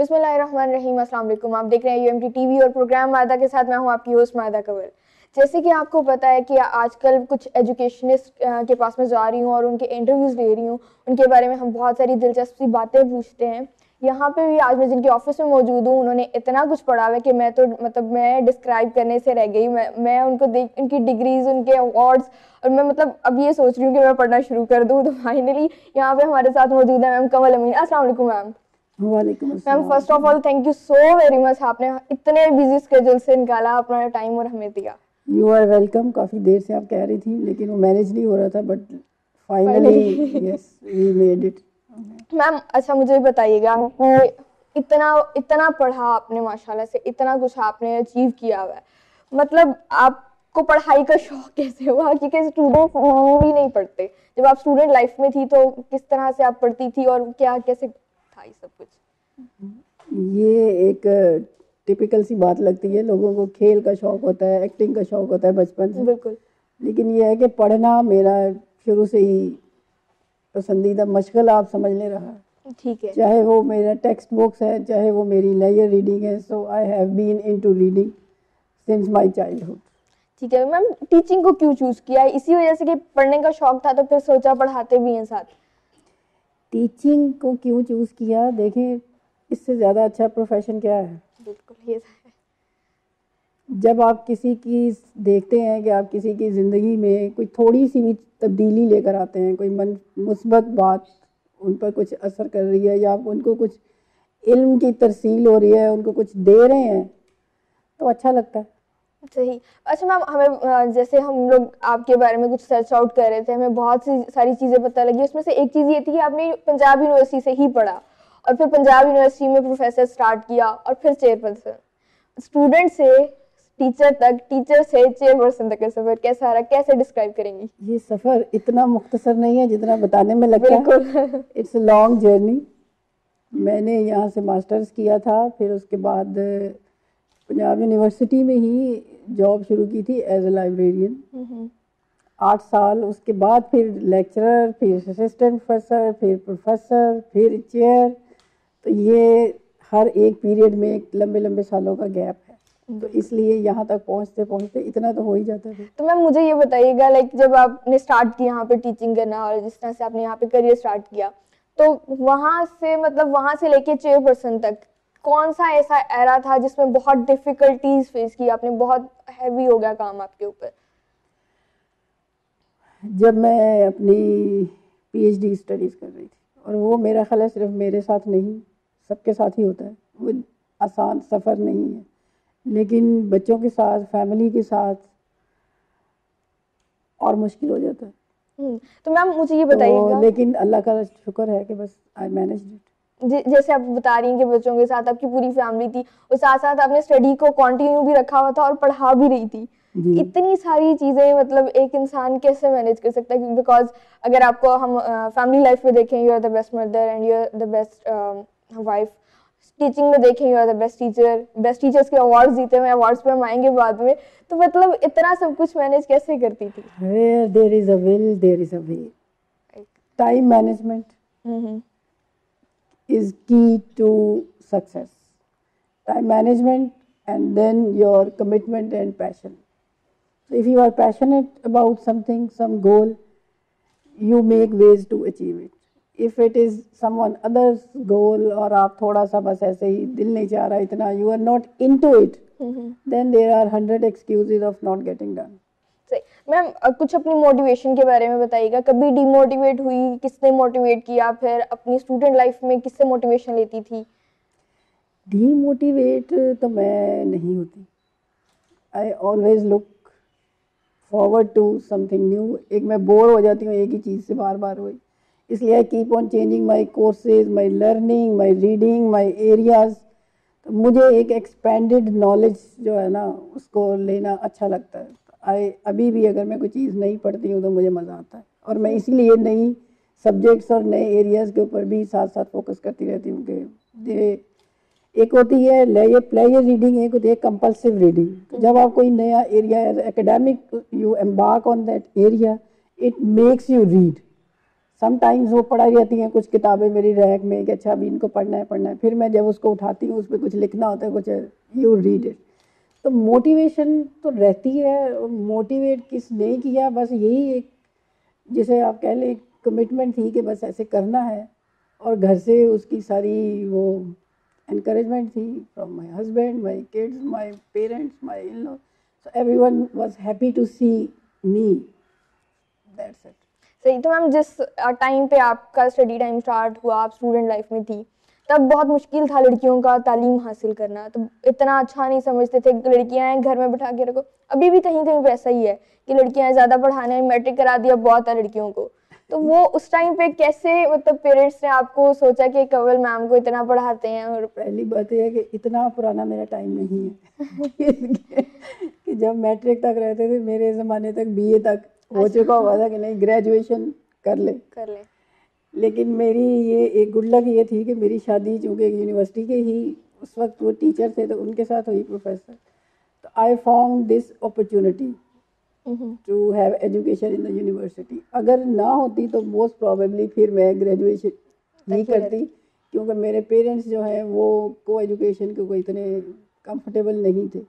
बिस्मिल्लाहिर्रहमानिर्रहीम, अस्सलाम वालेकुम। आप देख रहे हैं यूएमटी टीवी और प्रोग्राम मायदा के साथ मैं हूं आपकी होस्ट मायदा कंवल। जैसे कि आपको पता है कि आजकल कुछ एजुकेशनिस्ट के पास में जा रही हूं और उनके इंटरव्यूज़ ले रही हूं, उनके बारे में हम बहुत सारी दिलचस्प सी बातें पूछते हैं। यहाँ पे भी आज मैं जिनके ऑफिस में मौजूद हूँ, उन्होंने इतना कुछ पढ़ा हुआ है कि मैं डिस्क्राइब करने से रह गई। मैं उनको देख उनकी डिग्रीज, उनके अवार्ड्स, और मैं अब ये सोच रही हूँ कि मैं पढ़ना शुरू कर दूँ। तो फाइनली यहाँ पे हमारे साथ मौजूद है मैम कंवल अमीन। अस्सलाम वालेकुम मैम। वालेकुम अस्सलाम। Ma'am first of all thank you so very much, आपने इतने बिजी स्केड्यूल से निकाला अपना टाइम और हमें दिया। You are welcome. काफ़ी देर से आप कह रही थी लेकिन वो मैनेज नहीं हो रहा था, but finally yes we made it. Ma'am अच्छा मुझे बताइएगा कि इतना पढ़ा आपने, माशाल्लाह से इतना कुछ आपने अचीव किया हुआ है, आपको पढ़ाई का शौक कैसे हुआ? क्योंकि स्टूडेंट भी नहीं पढ़ते। जब आप स्टूडेंट लाइफ में थी तो किस तरह से आप पढ़ती थी और क्या कैसे था ये सब कुछ? ये एक टिपिकल सी बात लगती है, लोगों को खेल का शौक होता है, एक्टिंग का शौक होता है बचपन से। बिल्कुल। लेकिन ये है कि पढ़ना मेरा शुरू से ही पसंदीदा मशगला आप समझ ले रहा है। ठीक है। चाहे वो मेरा टेक्स्ट बुक्स है, चाहे वो मेरी लेयर रीडिंग है। So I have been into reading since my childhood. ठीक है मैम, टीचिंग को क्यों चूज किया? इसी वजह से कि पढ़ने का शौक था तो फिर सोचा पढ़ाते भी हैं साथ? टीचिंग को क्यों चूज़ किया? देखें, इससे ज़्यादा अच्छा प्रोफेशन क्या है? बिल्कुल ये है। जब आप किसी की देखते हैं कि आप किसी की ज़िंदगी में कोई थोड़ी सी भी तब्दीली लेकर आते हैं, कोई मुस्बत बात उन पर कुछ असर कर रही है, या आप उनको कुछ इल्म की तरसील हो रही है, उनको कुछ दे रहे हैं, तो अच्छा लगता है। सही। अच्छा मैम, हमें जैसे हम लोग आपके बारे में कुछ सर्च आउट कर रहे थे, हमें बहुत सी सारी चीज़ें पता लगी। उसमें से एक चीज़ ये थी कि आपने पंजाब यूनिवर्सिटी से ही पढ़ा और फिर पंजाब यूनिवर्सिटी में प्रोफेसर स्टार्ट किया और फिर चेयरपर्सन। स्टूडेंट से टीचर तक, टीचर से चेयरपर्सन तक का सफ़र कैसा रहा, कैसे डिस्क्राइब करेंगी? ये सफ़र इतना मुख्तसर नहीं है जितना बताने में लगता है। It's a long journey. मैंने यहाँ से मास्टर्स किया था, फिर उसके बाद पंजाब यूनिवर्सिटी में ही जॉब शुरू की थी एज ए लाइब्रेरियन। 8 साल, उसके बाद फिर लेक्चरर, फिर असिस्टेंट प्रोफेसर, फिर प्रोफेसर, फिर चेयर। तो ये हर एक पीरियड में एक लंबे लंबे सालों का गैप है, तो इसलिए यहाँ तक पहुँचते पहुँचते इतना तो हो ही जाता है। तो मैम मुझे ये बताइएगा, जब आपने स्टार्ट किया यहाँ पे टीचिंग करना और जिस तरह से आपने यहाँ पे करियर स्टार्ट किया, तो वहाँ से लेके चेयरपर्सन तक कौन सा ऐसा एरा था जिसमें बहुत डिफिकल्टीज फेस की आपने, बहुत हैवी हो गया काम आपके ऊपर? जब मैं अपनी पीएचडी स्टडीज़ कर रही थी, और वो मेरा ख्याल है सिर्फ मेरे साथ नहीं, सबके साथ ही होता है। वो आसान सफ़र नहीं है, लेकिन बच्चों के साथ, फैमिली के साथ और मुश्किल हो जाता है। तो मैम मुझे ये बताइएगा, लेकिन अल्लाह का शुक्र है कि बस आई मैनेज्ड इट। जैसे आप बता रही हैं कि बच्चों के साथ आपकी पूरी फैमिली थी और साथ साथ आपने स्टडी को कंटिन्यू भी रखा हुआ था और पढ़ा भी रही थी। इतनी सारी चीज़ें एक इंसान कैसे मैनेज कर सकता है? बिकॉज अगर आपको हम फैमिली लाइफ में देखें, you are the best mother and you are the best wife. Teaching में देखें, you are the best teacher, best teachers के अवार्ड्स जीते हुए, अवार्ड्स पर हम आएंगे बाद में। तो इतना सब कुछ मैनेज कैसे करती थी? Where there is a will, there is a way. Time management is key to success. Time management and then your commitment and passion. So if you are passionate about something, some goal, you make ways to achieve it. If it is someone other's goal और आप थोड़ा सा बस ऐसे ही दिल नहीं चाह रहा इतना, you are not into it, then there are 100 excuses of not getting done. Ma'am कुछ अपनी मोटिवेशन के बारे में बताइएगा। कभी डिमोटिवेट हुई? किसने मोटिवेट किया? फिर अपनी स्टूडेंट लाइफ में किससे मोटिवेशन लेती थी? डीमोटिवेट तो मैं नहीं होती। I always look forward to something new. एक मैं बोर हो जाती हूँ एक ही चीज़ से बार बार हुई, इसलिए I keep on changing my courses, my learning, my reading, my areas. तो मुझे एक एक्सपेंडेड नॉलेज जो है ना, उसको लेना अच्छा लगता है। अभी भी अगर मैं कोई चीज़ नहीं पढ़ती हूँ तो मुझे मज़ा आता है, और मैं इसीलिए नई सब्जेक्ट्स और नए एरियाज़ के ऊपर भी साथ साथ फोकस करती रहती हूँ। कि एक होती है प्लेयर रीडिंग, एक होती है कंपल्सिव रीडिंग। जब आप कोई नया area academic, you embark on that area, it makes you read. Sometimes वो पढ़ाई रहती हैं कुछ किताबें मेरी रैक में कि अच्छा अभी इनको पढ़ना है, फिर मैं जब उसको उठाती हूँ उस पर कुछ लिखना होता है, कुछ यू रीड इट। तो मोटिवेशन तो रहती है, मोटिवेट किस ने किया, बस यही एक जिसे आप कह लें कमिटमेंट थी कि बस ऐसे करना है, और घर से उसकी सारी वो encouragement थी from my husband, my kids, my parents, my in-law. So everyone was happy to see me. That's it. सही। तो मैम जिस टाइम पे आपका स्टडी टाइम स्टार्ट हुआ, आप स्टूडेंट लाइफ में थी, तब बहुत मुश्किल था लड़कियों का तालीम हासिल करना। तो इतना अच्छा नहीं समझते थे, लड़कियां हैं घर में बिठा के रखो। अभी भी कहीं कहीं वैसा ही है कि लड़कियां ज़्यादा पढ़ाने, मैट्रिक करा दिया बहुत है लड़कियों को। तो वो उस टाइम पे कैसे, मतलब पेरेंट्स ने आपको सोचा कि कंवल मैम को इतना पढ़ाते हैं? और पहली बात यह है कि इतना पुराना मेरा टाइम नहीं है कि जब मैट्रिक तक रहते थे, मेरे ज़माने तक बीए तक हो चुका हुआ था कि नहीं ग्रेजुएशन कर ले। लेकिन मेरी ये एक गुड लक ये थी कि मेरी शादी चूँकि यूनिवर्सिटी के ही उस वक्त वो टीचर थे तो उनके साथ हुई, प्रोफेसर। तो I found this opportunity to have education in the university. अगर ना होती तो मोस्ट प्रॉबेबली फिर मैं ग्रेजुएशन नहीं करती, क्योंकि मेरे पेरेंट्स जो हैं वो को एजुकेशन के कोई इतने कंफर्टेबल नहीं थे।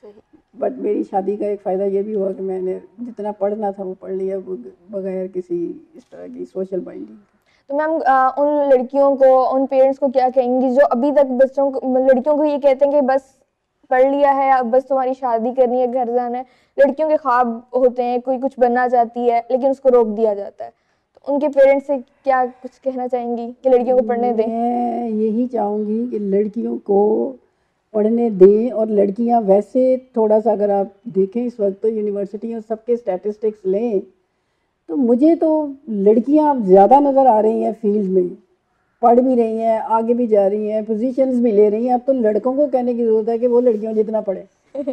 बट मेरी शादी का एक फ़ायदा ये भी हुआ कि मैंने जितना पढ़ना था वो पढ़ लिया बगैर किसी इस तरह की सोशल बाइंडिंग। तो मैम उन लड़कियों को, उन पेरेंट्स को क्या कहेंगी जो अभी तक बच्चों को, लड़कियों को ये कहते हैं कि बस पढ़ लिया है, अब बस तुम्हारी शादी करनी है, घर जाना है। लड़कियों के ख्वाब होते हैं, कोई कुछ बनना चाहती है लेकिन उसको रोक दिया जाता है। तो उनके पेरेंट्स से क्या कुछ कहना चाहेंगी कि लड़कियों को पढ़ने दें? मैं यही चाहूँगी कि लड़कियों को पढ़ने दें, और लड़कियां वैसे थोड़ा सा अगर आप देखें इस वक्त तो यूनिवर्सिटियों सबके स्टैटिस्टिक्स लें तो मुझे तो लड़कियां ज़्यादा नज़र आ रही हैं फील्ड में, पढ़ भी रही हैं, आगे भी जा रही हैं, पोजीशंस भी ले रही हैं। अब तो लड़कों को कहने की ज़रूरत है कि वो लड़कियों जितना पढ़े।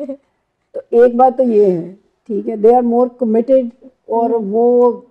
तो एक बात तो ये है, ठीक है, दे आर मोर कमिटेड और वो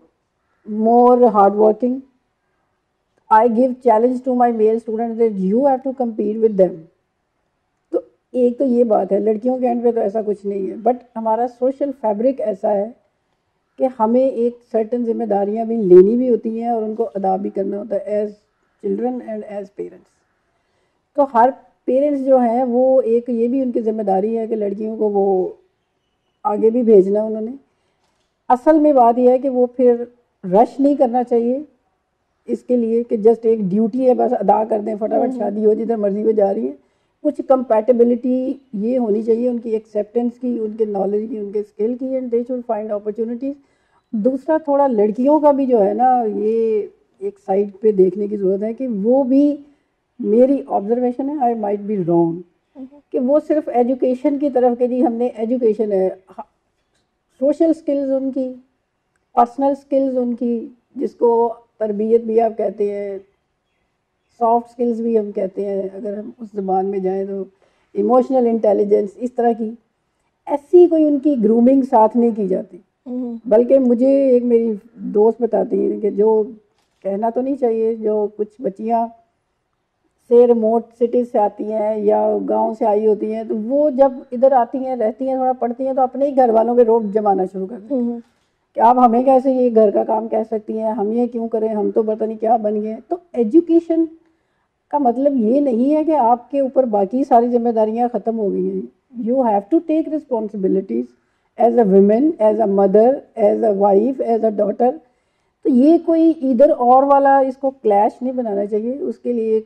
more hard working. I give challenge to my male student that you have to compete with them. तो एक तो ये बात है, लड़कियों के एंड पे तो ऐसा कुछ नहीं है, बट हमारा सोशल फैब्रिक ऐसा है कि हमें एक सर्टन जिम्मेदारियां भी लेनी भी होती हैं और उनको अदा भी करना होता है as children and as parents. तो हर पेरेंट्स जो हैं वो एक ये भी उनकी जिम्मेदारी है कि लड़कियों को वो आगे भी भेजना उन्होंने। असल में बात यह है कि वो फिर रश नहीं करना चाहिए इसके लिए कि जस्ट एक ड्यूटी है बस अदा कर दें, फटाफट शादी हो जिधर मर्जी वो जा रही है। कुछ कंपैटिबिलिटी ये होनी चाहिए उनकी एक्सेप्टेंस की, उनके नॉलेज की, उनके स्किल की, and they should find opportunities. दूसरा थोड़ा लड़कियों का भी जो है ना, ये एक साइड पे देखने की ज़रूरत है कि वो भी, मेरी ऑब्जर्वेशन है, आई माइट बी रॉन्ग, कि वो सिर्फ एजुकेशन की तरफ के जी हमने एजुकेशन है, सोशल स्किल्स उनकी, पर्सनल स्किल्स उनकी, जिसको तरबियत भी आप कहते हैं, सॉफ्ट स्किल्स भी हम कहते हैं अगर हम उस ज़बान में जाएं तो, इमोशनल इंटेलिजेंस, इस तरह की ऐसी कोई उनकी ग्रूमिंग साथ नहीं की जाती। बल्कि मुझे एक मेरी दोस्त बताती है कि जो कहना तो नहीं चाहिए, जो कुछ बच्चियां से रिमोट सिटीज़ से आती हैं या गांव से आई होती हैं, तो वो जब इधर आती हैं, रहती हैं, थोड़ा पढ़ती हैं, तो अपने ही घर वालों के रोब जमाना शुरू कर देती हैं कि आप हमें कैसे ये घर का काम कह सकती हैं, हम ये क्यों करें, हम तो पता नहीं क्या बन गए। तो एजुकेशन का मतलब ये नहीं है कि आपके ऊपर बाकी सारी जिम्मेदारियां ख़त्म हो गई हैं। You have to take responsibilities as a women, as a mother, as a wife, as a daughter. तो ये कोई इधर और वाला इसको क्लैश नहीं बनाना चाहिए, उसके लिए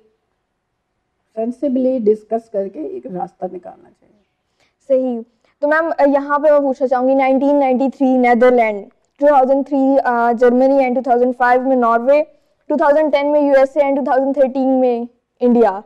सेंसिबली डिस्कस करके एक रास्ता निकालना चाहिए। सही। तो मैम यहाँ पे मैं पूछना चाहूँगी, 1993 नेदरलैंड, 2003 जर्मनी एंड 2005 में नॉर्वे, 2010 में यूएसए एंड 2013 में इंडिया,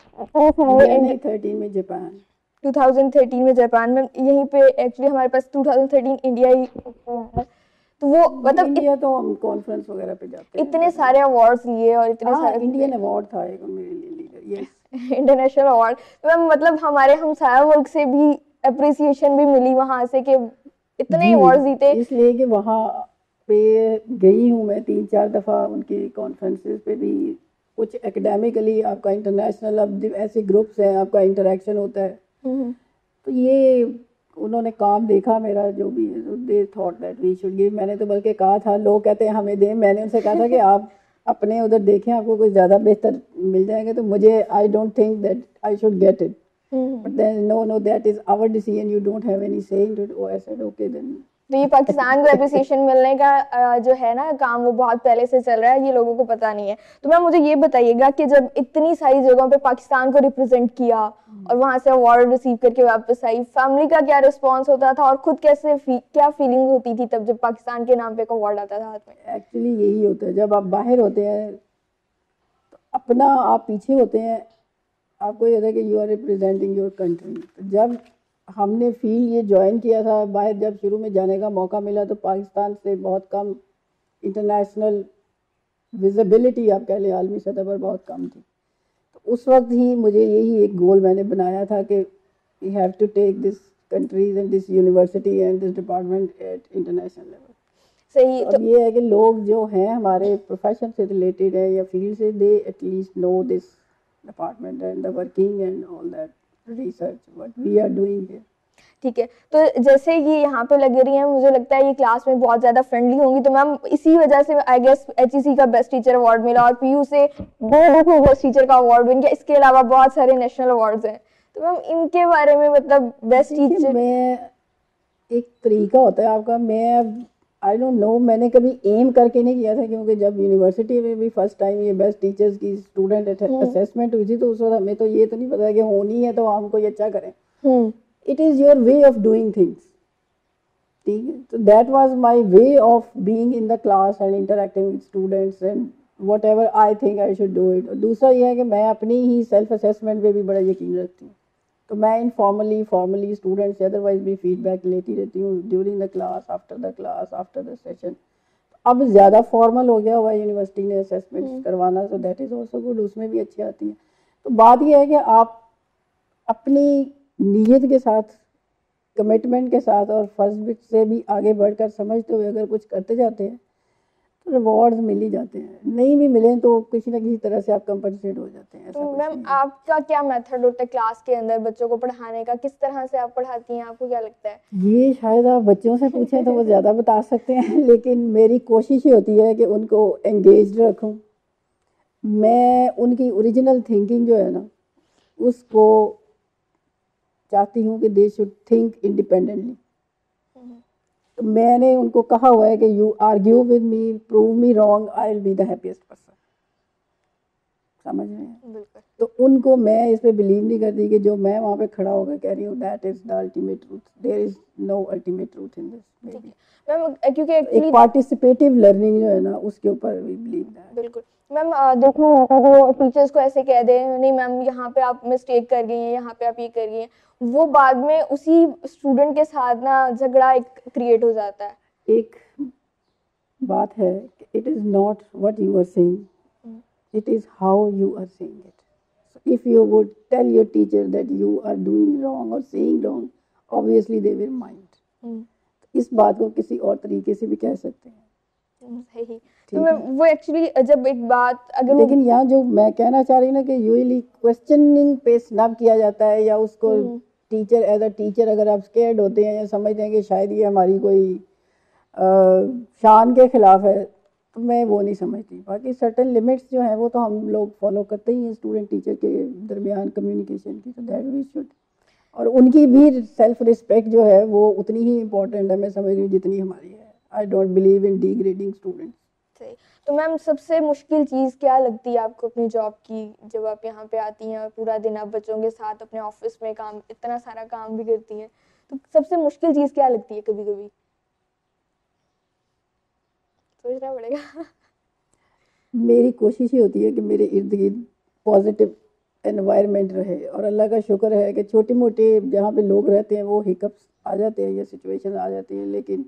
13 में जापान, 2013 में जापान में। यहीं पे एक्चुअली हमारे पास 2013 इंडिया ही है। तो वो मतलब इंडिया तो हम कॉन्फ्रेंस वगैरह पे जाते हैं, इतने सारे अवार्ड्स लिए और इतने सारे इंडियन अवार्ड था एक मेरे लिए, यस, इंटरनेशल अवार्ड। तो मतलब हमारे हमसाया मुल्क से भी अप्रिसिएशन भी मिली वहाँ से कि इतने अवार्ड जीते। इसलिए कि वहाँ पे गई हूँ मैं 3-4 दफ़ा उनकी कॉन्फ्रेंसेस पे भी, कुछ एकेडमिकली आपका इंटरनेशनल, अब ऐसे ग्रुप्स हैं, आपका इंटरेक्शन होता है। तो ये उन्होंने काम देखा मेरा जो भी है, they thought that we should give. मैंने तो बल्कि कहा था, लोग कहते हैं हमें दें, मैंने उनसे कहा था कि आप अपने उधर देखें, आपको कोई ज़्यादा बेहतर मिल जाएंगे तो मुझे, I don't think that I should get it, but then no that is our decision, you don't have any say in it. I said okay then. तो ये पाकिस्तान को एप्रिसिएशन मिलने का जो है ना काम, वो बहुत पहले से चल रहा है, ये लोगों को पता नहीं है। तो मैम मुझे ये बताइएगा कि जब इतनी सारी जगहों पे पाकिस्तान को रिप्रेजेंट किया और वहां से अवार्ड रिसीव करके वापस आई, फैमिली का क्या रिस्पॉन्स होता था और खुद कैसे क्या फीलिंग होती थी तब जब पाकिस्तान के नाम पे एक अवार्ड आता था हाथ में? एक्चुअली यही होता है, जब आप बाहर होते हैं तो अपना आप पीछे होते हैं, आपको ये होता है कि you are representing your country. तो जब हमने फील्ड ये ज्वाइन किया था बाहर, जब शुरू में जाने का मौका मिला तो पाकिस्तान से बहुत कम इंटरनेशनल विजिबिलिटी आप कह लें, आलमी सतह पर बहुत कम थी। तो उस वक्त ही मुझे यही एक गोल मैंने बनाया था कि we have to take this countries and this university and this department at international level. सही। तो अब ये है कि लोग जो हैं हमारे प्रोफेशन से रिलेटेड है या फील्ड से, they at least know this department and the working and all that research what we are doing here. ठीक है, तो जैसे ये यहाँ पे लग रही हैं, मुझे लगता है ये क्लास में बहुत ज़्यादा फ्रेंडली होंगी, तो मैम इसी वजह से आई गेस एचईसी का बेस्ट टीचर अवार्ड मिला और पीयू से दो बेस्ट टीचर का अवार्ड मिल गया, इसके अलावा बहुत सारे नेशनल अवार्ड्स हैं। तो मैम इनके बारे में, मतलब बेस्ट टीचर में एक तरीका होता है आपका, मैं आई डोंट नो, मैंने कभी एम करके नहीं किया था, क्योंकि जब यूनिवर्सिटी में भी फर्स्ट टाइम ये बेस्ट टीचर्स की स्टूडेंट असेसमेंट हुई थी तो उस वक्त हमें तो ये तो नहीं पता कि होनी है तो हम कोई अच्छा करें। It is your way of doing things, ठीक है। तो that was my way of being in the class and interacting with students and whatever I think I should do it. और दूसरा ये है कि मैं अपनी ही सेल्फ असेसमेंट पे भी बड़ा यकीन रखती हूँ, तो मैं इनफॉर्मली फॉर्मली स्टूडेंट्स से अदरवाइज भी फीडबैक लेती रहती हूँ during the class, after the session. अब ज़्यादा फॉर्मल हो गया हुआ है यूनिवर्सिटी ने असेसमेंट करवाना, तो दैट इज़ ऑल्सो गुड, उसमें भी अच्छी आती हैं। तो बात यह है कि आप अपनी नीयत के साथ, कमिटमेंट के साथ और फर्ज से भी आगे बढ़कर समझते हुए अगर कुछ करते जाते हैं तो रिवॉर्ड्स मिल ही जाते हैं, नहीं भी मिले तो किसी न किसी तरह से आप कंपनसेट हो जाते हैं। तो मैम आपका क्या मेथड होता है क्लास के अंदर बच्चों को पढ़ाने का, किस तरह से आप पढ़ाती हैं, आपको क्या लगता है? ये शायद आप बच्चों से पूछें तो वो ज़्यादा बता सकते हैं, लेकिन मेरी कोशिश ही होती है कि उनको एंगेज्ड रखूं। मैं उनकी ओरिजिनल थिंकिंग जो है ना, उसको चाहती हूँ कि दे शुड थिंक इंडिपेंडेंटली। तो मैंने उनको कहा हुआ है कि you argue with me, prove me wrong, I will be the happiest person. समझ रहे हैं? बिल्कुल। तो उनको मैं इस पे बिलीव नहीं करती कि जो मैं वहाँ पे खड़ा होकर कह रही हूँ that is the ultimate truth, there is no ultimate truth in this. Ma'am क्योंकि एक्चुअली पार्टिसिपेटिव लर्निंग जो है ना, उसके ऊपर भी बिलीव है। बिल्कुल। मैम देखो, वो टीचर्स को ऐसे कह दे नहीं मैम यहाँ पे आप मिस्टेक कर गई हैं, यहाँ पे आप ये कर गई हैं, वो बाद में उसी स्टूडेंट के साथ ना झगड़ा एक क्रिएट हो जाता है। एक बात है कि it is not what you are saying, it is how you are saying it. So if you would tell your teacher that you are doing wrong or saying wrong, obviously they will mind. इस बात को किसी और तरीके से भी कह सकते हैं। सही। तो मैं वो एक्चुअली जब एक बात अगर, लेकिन यहाँ जो मैं कहना चाह रही हूँ ना कि यूजली क्वेश्चनिंग पे स्नब किया जाता है, या उसको टीचर एज अ टीचर अगर आप स्केर्ड होते हैं या समझते हैं कि शायद ये हमारी कोई शान के खिलाफ है, तो मैं वो नहीं समझती। बाकी सर्टेन लिमिट्स जो हैं वो तो हम लोग फॉलो करते ही हैं स्टूडेंट टीचर के दरमियान कम्युनिकेशन की, तो दैट वी शुड। और उनकी भी सेल्फ रिस्पेक्ट जो है वो उतनी ही इम्पोर्टेंट है, मैं समझ रही हूँ, जितनी हमारी है। I don't believe in degrading students. सही। तो मैम सबसे मुश्किल चीज़ क्या लगती है आपको अपनी जॉब की, जब आप यहाँ पे आती हैं और पूरा दिन आप बच्चों के साथ अपने ऑफिस में काम, इतना सारा काम भी करती हैं, तो सबसे मुश्किल चीज़ क्या लगती है कभी कभी? सोचना पड़ेगा। मेरी कोशिश ही होती है कि मेरे इर्द गिर्द पॉजिटिव एनवायरनमेंट रहे, और अल्लाह का शुक्र है कि छोटे मोटे जहाँ पे लोग रहते हैं वो हिकअप्स आ जाते हैं या सिचुएशन आ जाती हैं, लेकिन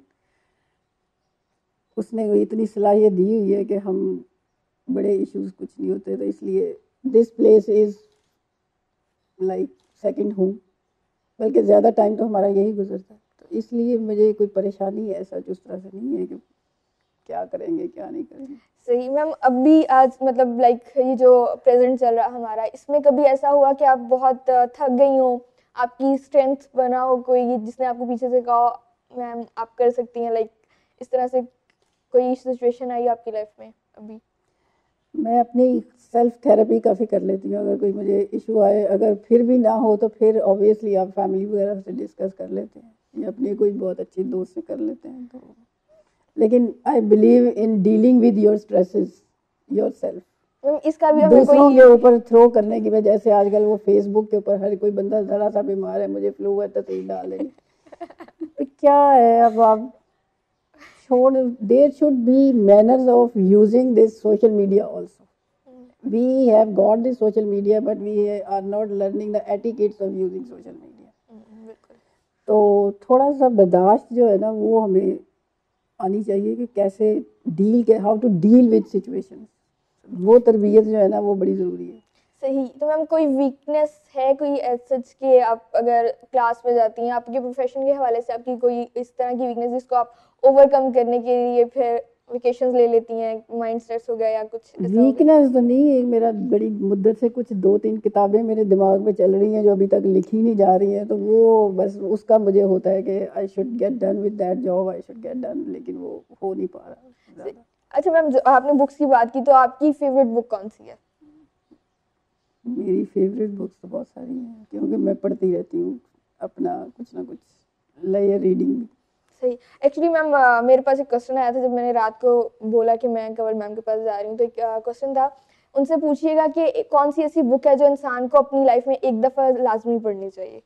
उसने इतनी सलाहियत दी हुई है कि हम बड़े इश्यूज कुछ नहीं होते। तो इसलिए this place is like second home, बल्कि ज़्यादा टाइम तो हमारा यही गुजरता है। तो इसलिए मुझे कोई परेशानी ऐसा उस तरह से नहीं है कि क्या करेंगे क्या नहीं करेंगे। सही। मैम अभी आज मतलब लाइक ये जो प्रेजेंट चल रहा हमारा, इसमें कभी ऐसा हुआ कि आप बहुत थक गई हो, आपकी स्ट्रेंथ बना हो, कोई जिसने आपको पीछे से कहा मैम आप कर सकती हैं, लाइक इस तरह से कोई सिचुएशन आई आपकी लाइफ में अभी? मैं अपनी सेल्फ थेरेपी काफ़ी कर लेती हूँ। अगर कोई मुझे इशू आए, अगर फिर भी ना हो तो फिर ऑब्वियसली आप फैमिली वगैरह से डिस्कस कर लेते हैं या अपने कोई बहुत अच्छी दोस्त से कर लेते हैं। तो लेकिन I believe in dealing with your stresses yourself. इसका भी दूसरों के ऊपर थ्रो करने की वजह से आजकल वो फेसबुक के ऊपर हर कोई बंदा जरा सा बीमार है, मुझे फ्लू है तो तेल डाल देंगे। तो क्या है, अब आप छोड़, there should be manners of using this social media also. we have got the social media but we are not learning the etiquettes of using social media। तो थोड़ा सा बर्दाश्त जो है ना वो हमें आनी चाहिए कि कैसे डील के, how to deal with situation, वो तरबियत जो है ना वो बड़ी ज़रूरी है। सही। तो मैम कोई वीकनेस है कोई सच के, आप अगर क्लास में जाती हैं, आपके प्रोफेशन के हवाले से आपकी कोई इस तरह की वीकनेस जिसको आप ओवरकम करने के लिए फिर वेकेशंस ले लेती हैं, माइंड स्ट्रेस हो गया या कुछ ऐसा? वीकनेस तो नहीं है, मेरा बड़ी मुद्दत से कुछ 2-3 किताबें मेरे दिमाग में चल रही हैं जो अभी तक लिखी नहीं जा रही हैं, तो वो बस उसका मुझे होता है कि I should get done with that job, I should get done, लेकिन वो हो नहीं पा रहा। अच्छा मैम, आपने बुक्स की बात की, तो आपकी फेवरेट बुक कौन सी है? मेरी फेवरेट बुक्स तो बहुत सारी हैं क्योंकि मैं पढ़ती रहती हूँ अपना कुछ ना कुछ लेयर रीडिंग। सही। एक्चुअली मैम मेरे पास एक क्वेश्चन आया था जब मैंने रात को बोला कि मैं कंवल मैम के पास जा रही हूँ, तो एक क्वेश्चन था, उनसे पूछिएगा कि कौन सी ऐसी बुक है जो इंसान को अपनी लाइफ में एक दफ़ा लाजमी पढ़नी चाहिए।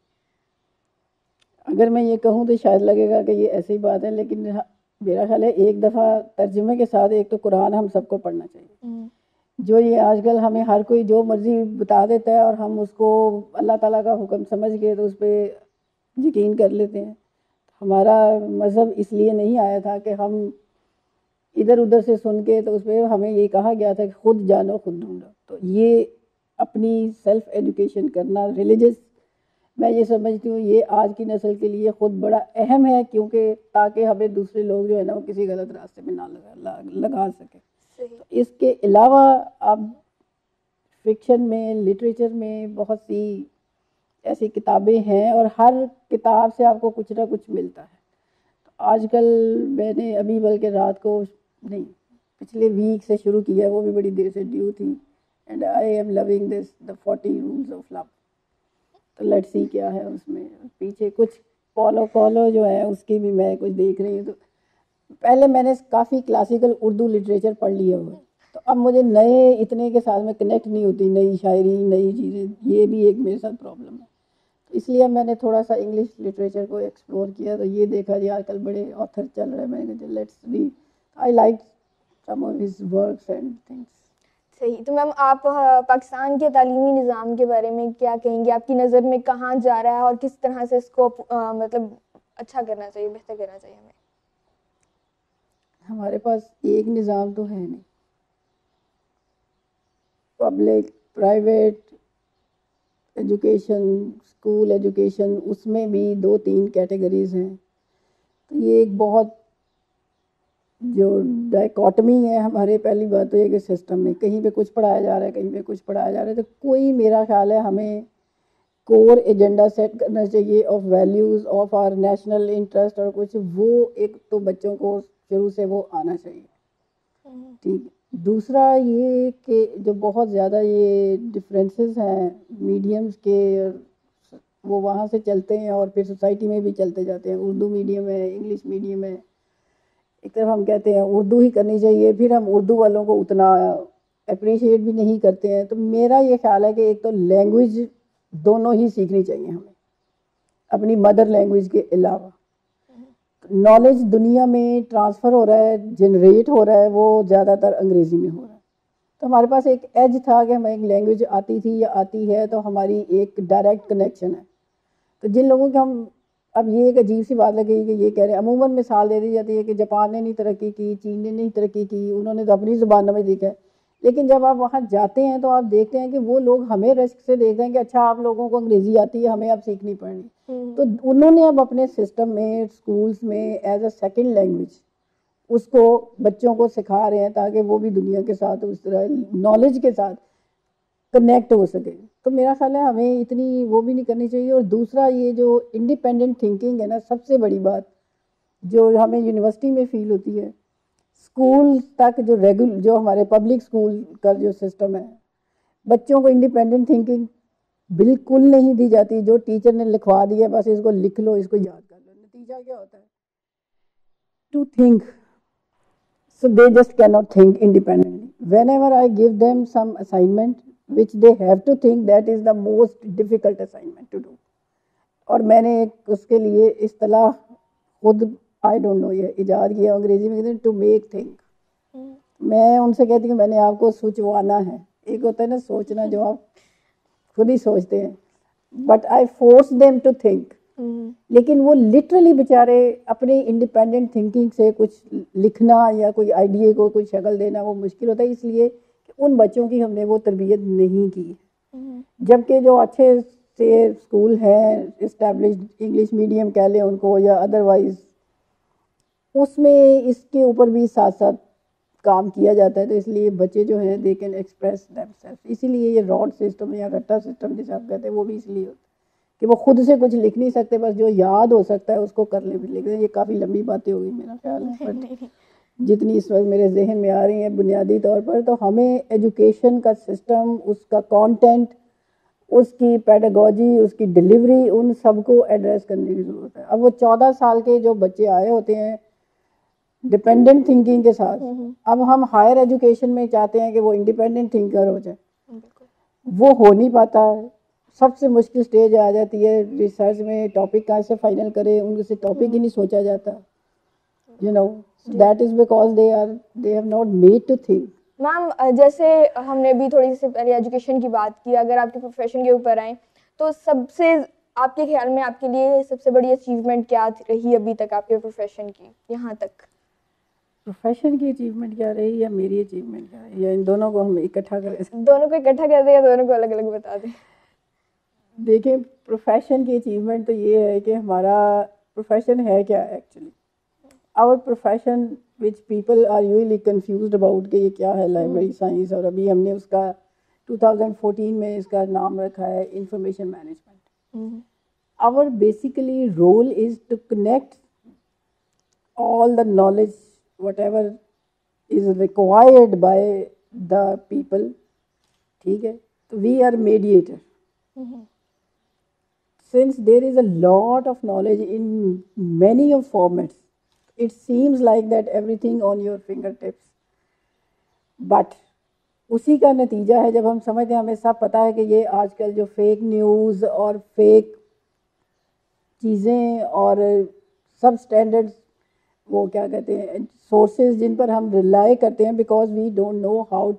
अगर मैं ये कहूँ तो शायद लगेगा कि ये ऐसी बात है, लेकिन मेरा ख्याल है एक दफ़ा तर्जुमे के साथ एक तो कुरान हम सबको पढ़ना चाहिए। जो ये आजकल हमें हर कोई जो मर्जी बता देता है और हम उसको अल्लाह ताला का हुक्म समझ के तो उस पर यकीन कर लेते हैं। हमारा मज़हब इसलिए नहीं आया था कि हम इधर उधर से सुन के, तो उस पर हमें ये कहा गया था कि खुद जानो खुद ढूंढो। तो ये अपनी सेल्फ एजुकेशन करना रिलीजियस, मैं ये समझती हूँ ये आज की नस्ल के लिए ख़ुद बड़ा अहम है, क्योंकि ताकि हमें दूसरे लोग जो है ना वो किसी गलत रास्ते में ना लगा सके। तो इसके अलावा अब फिक्शन में, लिटरेचर में बहुत सी ऐसी किताबें हैं और हर किताब से आपको कुछ ना कुछ मिलता है। तो आजकल मैंने अभी बल्कि रात को नहीं पिछले वीक से शुरू किया, वो भी बड़ी देर से ड्यू थी, and I am loving this the 40 rules of love. तो लेट्स सी क्या है उसमें, पीछे कुछ पॉलो जो है उसकी भी मैं कुछ देख रही हूँ। तो पहले मैंने काफ़ी क्लासिकल उर्दू लिटरेचर पढ़ लिया हुआ, तो अब मुझे नए इतने के साथ में कनेक्ट नहीं होती, नई शायरी नई चीज़ें, ये भी एक मेरे साथ प्रॉब्लम है। तो इसलिए मैंने थोड़ा सा इंग्लिश लिटरेचर को एक्सप्लोर किया, तो ये देखा जी आजकल बड़े ऑथर चल रहे हैं, मैंने कहा let's read, I like some of his works and things. सही। तो मैम आप पाकिस्तान के तालीमी निज़ाम के बारे में क्या कहेंगे? आपकी नज़र में कहाँ जा रहा है और किस तरह से इसको मतलब अच्छा करना चाहिए, बेहतर करना चाहिए हमें? हमारे पास एक निज़ाम तो है नहीं, public private education, school education, उसमें भी 2-3 कैटेगरीज हैं। तो ये एक बहुत जो डाइकोटमी है हमारे, पहली बात तो ये कि सिस्टम में कहीं पे कुछ पढ़ाया जा रहा है, कहीं पे कुछ पढ़ाया जा रहा है। तो कोई, मेरा ख्याल है हमें कोर एजेंडा सेट करना चाहिए of values of our national interest, और कुछ वो एक तो बच्चों को शुरू से वो आना चाहिए। ठीक। दूसरा ये कि जो बहुत ज़्यादा ये डिफरेंसेस हैं मीडियम्स के, वो वहाँ से चलते हैं और फिर सोसाइटी में भी चलते जाते हैं। उर्दू मीडियम है, इंग्लिश मीडियम है, एक तरफ हम कहते हैं उर्दू ही करनी चाहिए, फिर हम उर्दू वालों को उतना अप्रिशिएट भी नहीं करते हैं। तो मेरा ये ख्याल है कि एक तो लैंग्वेज दोनों ही सीखनी चाहिए हमें, अपनी मदर लैंग्वेज के अलावा। नॉलेज दुनिया में ट्रांसफ़र हो रहा है, जनरेट हो रहा है, वो ज़्यादातर अंग्रेज़ी में हो रहा है। तो हमारे पास एक एज था कि हमें एक लैंग्वेज आती थी या आती है तो हमारी एक डायरेक्ट कनेक्शन है। तो जिन लोगों के हम, अब ये एक अजीब सी बात लगी कि ये कह रहे हैं, अमूमन मिसाल दे दी जाती है कि जापान ने नहीं तरक्की की, चीन ने नहीं तरक्की की, उन्होंने तो अपनी ज़ुबान में सीखा है। लेकिन जब आप वहाँ जाते हैं तो आप देखते हैं कि वो लोग हमें रश्क से देखते हैं कि अच्छा आप लोगों को अंग्रेज़ी आती है, हमें अब सीखनी पड़ेगी। तो उन्होंने अब अपने सिस्टम में, स्कूल्स में एज अ सेकेंड लैंग्वेज उसको बच्चों को सिखा रहे हैं ताकि वो भी दुनिया के साथ उस तरह नॉलेज के साथ कनेक्ट हो सके। तो मेरा ख्याल है हमें इतनी वो भी नहीं करनी चाहिए। और दूसरा ये जो इंडिपेंडेंट थिंकिंग है ना, सबसे बड़ी बात जो हमें यूनिवर्सिटी में फील होती है, स्कूल तक जो हमारे पब्लिक स्कूल का जो सिस्टम है, बच्चों को इंडिपेंडेंट थिंकिंग बिल्कुल नहीं दी जाती। जो टीचर ने लिखवा दिया बस इसको लिख लो, इसको याद कर लो, नतीजा क्या होता है? To think, so they just cannot think independently. Whenever I give them some assignment which they have to think, that is the most difficult assignment to do. और मैंने एक उसके लिए इस्तेलाह खुद आई डोंट नो ये इजाद किया, अंग्रेजी में कहते हैं टू मेक थिंक। मैं उनसे कहती हूँ मैंने आपको सोचवाना है। एक होता है ना सोचना जो आप खुद ही सोचते हैं, but I force them to think. लेकिन वो लिटरली बेचारे अपने इंडिपेंडेंट थिंकिंग से कुछ लिखना या कोई आइडिया को कोई शक्ल देना वो मुश्किल होता है, इसलिए कि उन बच्चों की हमने वो तरबियत नहीं की। जबकि जो अच्छे से स्कूल हैं, इस्टेब्लिश्ड इंग्लिश मीडियम कह लें उनको या अदरवाइज, उसमें इसके ऊपर भी साथ साथ काम किया जाता है। तो इसलिए बच्चे जो हैं दे कैन एक्सप्रेस देमसेल्फ। इसीलिए ये रॉड सिस्टम या रट्टा सिस्टम जिसे आप कहते हैं वो भी इसलिए होता है कि वो खुद से कुछ लिख नहीं सकते, बस जो याद हो सकता है उसको कर ले भी लिखते हैं। ये काफ़ी लंबी बातें हो गई मेरा ख्याल है, बट जितनी इस वक्त मेरे जहन में आ रही हैं बुनियादी तौर पर, तो हमें एजुकेशन का सिस्टम, उसका कंटेंट, उसकी पेडागोजी, उसकी डिलीवरी, उन सबको एड्रेस करने की ज़रूरत है। अब वो 14 साल के जो बच्चे आए होते हैं डिपेंडेंट थिंकिंग के साथ, अब हम हायर एजुकेशन में चाहते हैं कि वो इंडिपेंडेंट थिंकर हो जाए, वो हो नहीं पाता। सबसे मुश्किल स्टेज आ जाती है रिसर्च में, टॉपिक कहाँ से फाइनल करें, उनसे टॉपिक ही नहीं सोचा जाता, you know, that is because they have not made to think. Ma'am, जैसे हमने भी थोड़ी सी पहले एजुकेशन की बात की, अगर आपके प्रोफेशन के ऊपर आए तो सबसे आपके ख्याल में आपके लिए सबसे बड़ी अचीवमेंट क्या रही अभी तक आपके प्रोफेशन की यहाँ तक? प्रोफेशन की अचीवमेंट क्या रही या मेरी अचीवमेंट क्या रही, या इन दोनों को हम इकट्ठा करें? दोनों को इकट्ठा कर दें या दोनों को अलग अलग बता दें? देखिए, प्रोफेशन की अचीवमेंट तो ये है कि हमारा प्रोफेशन है क्या actually. Our profession which people are usually confused about कि ये क्या है लाइब्रेरी साइंस, और अभी हमने उसका 2014 में इसका नाम रखा है information management. Our basically role is to connect all the knowledge whatever is required by the people, ठीक है? तो we are mediator. Since there is a lot of knowledge in many of formats, it seems like that everything on your fingertips, but उसी का नतीजा है जब हम समझते हैं, हमें सब पता है कि ये आजकल जो फेक न्यूज़ और फेक चीज़ें और सब स्टैंडर्ड्स, वो क्या कहते हैं, सोर्सेज जिन पर हम रिलाई करते हैं because we don't know how